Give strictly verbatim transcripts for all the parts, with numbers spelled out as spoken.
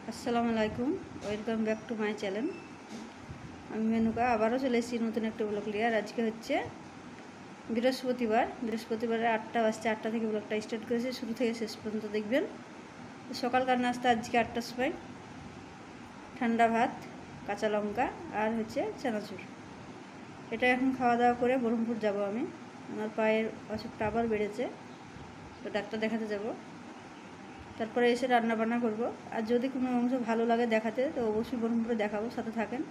আসসালামু আলাইকুম, welcome back to my channel. আমি মেনুকা আবারও চলে এসেছি নতুন একটা ব্লগ নিয়ে। আর আজকে হচ্ছে বৃহস্পতিবার। বৃহস্পতিবারে আটটা বাজছে, আটটা থেকে ব্লগটা স্টার্ট করেছি। শুরু থেকে শেষ পর্যন্ত দেখবেন। সকালকার নাস্তা আজকে আটটার সময় ঠান্ডা ভাত, কাঁচা লঙ্কা আর হচ্ছে চানাচুর। এটা এখন খাওয়া দাওয়া করে বহরমপুর যাব আমি। আমার পায়ের অসুখটা আবার বেড়েছে, তো ডাক্তার দেখাতে যাব। তারপরে এসে রান্না বান্না করবো। আর যদি কোনো অংশ ভালো লাগে দেখাতে, তো অবশ্যই বহরমপুরে দেখাবো, সাথে থাকেন।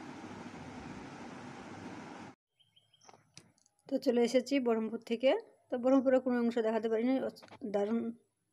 তো চলে এসেছি বহরমপুর থেকে। তো বহরমপুরে কোনো অংশ দেখাতে পারিনি, দারুণ।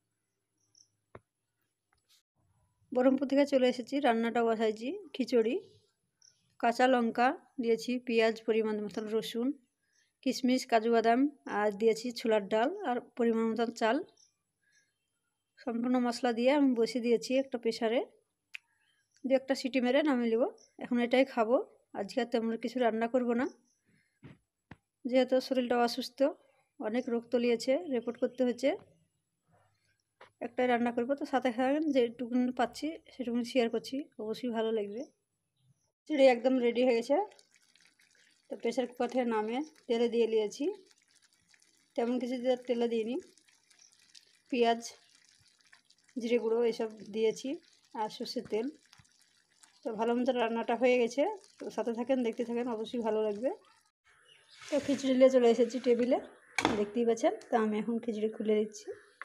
বহরমপুর থেকে চলে এসেছি, রান্নাটা বসাইছি। খিচুড়ি, কাঁচা লঙ্কা দিয়েছি, পেঁয়াজ পরিমাণ মতন, রসুন, কিশমিশ, কাজু বাদাম, আর দিয়েছি ছোলার ডাল আর পরিমাণ মতন চাল। সম্পূর্ণ মশলা দিয়ে আমি বসিয়ে দিয়েছি একটা প্রেসারে। দু একটা সিটি মেরে নামিয়ে নেব। এখন এটাই খাবো। আজকে আর তেমন কিছু রান্না করব না, যেহেতু শরীরটা অসুস্থ, অনেক রোগ তলিয়েছে, রিপোর্ট করতে হচ্ছে। একটাই রান্না করবো, তো সাথে খাবেন। যেটুকুন পাচ্ছি সেটুকুন শেয়ার করছি, অবশ্যই ভালো লাগবে। চিড়ি একদম রেডি হয়ে গেছে। তো প্রেসার কুকার থেকে নামে তেলে দিয়ে নিয়েছি। তেমন কিছু দিয়ে তেলে দিইনি, পেঁয়াজ, জিরে গুঁড়ো এসব দিয়েছি আর সর্ষের তেল। তো ভালো মতো রান্নাটা হয়ে গেছে। তো সাথে থাকেন, দেখতে থাকেন, অবশ্যই ভালো লাগবে। তো খিচুড়ি নিয়ে চলে এসেছি টেবিলে, দেখতেই পাচ্ছেন। তো আমি এখন খিচুড়ি খুলে দিচ্ছি,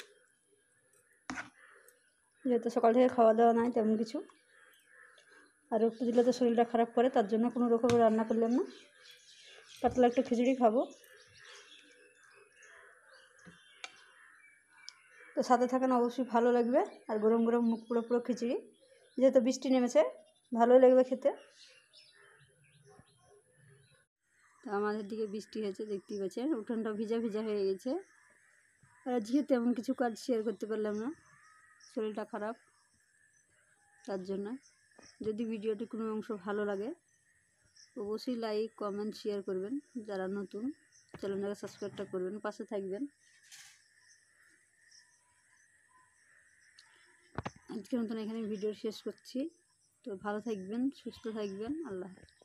যেহেতু সকাল থেকে খাওয়া দাওয়া নাই তেমন কিছু। আর রক্ত দিলে তো শরীরটা খারাপ করে, তার জন্য কোনো রকমের রান্না করলাম না। পাতলা একটু খিচুড়ি খাবো। তো সাথে থাকেন, অবশ্যই ভালো লাগবে। আর গরম গরম মুখ পুরো পুরো খিচুড়ি, যেহেতু বৃষ্টি নেমেছে, ভালোই লাগবে খেতে। তো আমাদের দিকে বৃষ্টি হয়েছে, দেখতেই পাচ্ছেন। উঠোনটা ভিজা ভিজা হয়ে গেছে। আর আজকে তেমন কিছু কাজ শেয়ার করতে পারলাম না, শরীরটা খারাপ, তার জন্য। যদি ভিডিওটি কোনো অংশ ভালো লাগে, অবশ্যই লাইক, কমেন্ট, শেয়ার করবেন। যারা নতুন, চ্যানেলটাকে সাবস্ক্রাইবটা করবেন, পাশে থাকবেন। আজকের মতন এখানে ভিডিও শেষ করছি। তো ভালো থাকবেন, সুস্থ থাকবেন। আল্লাহ হাফেজ।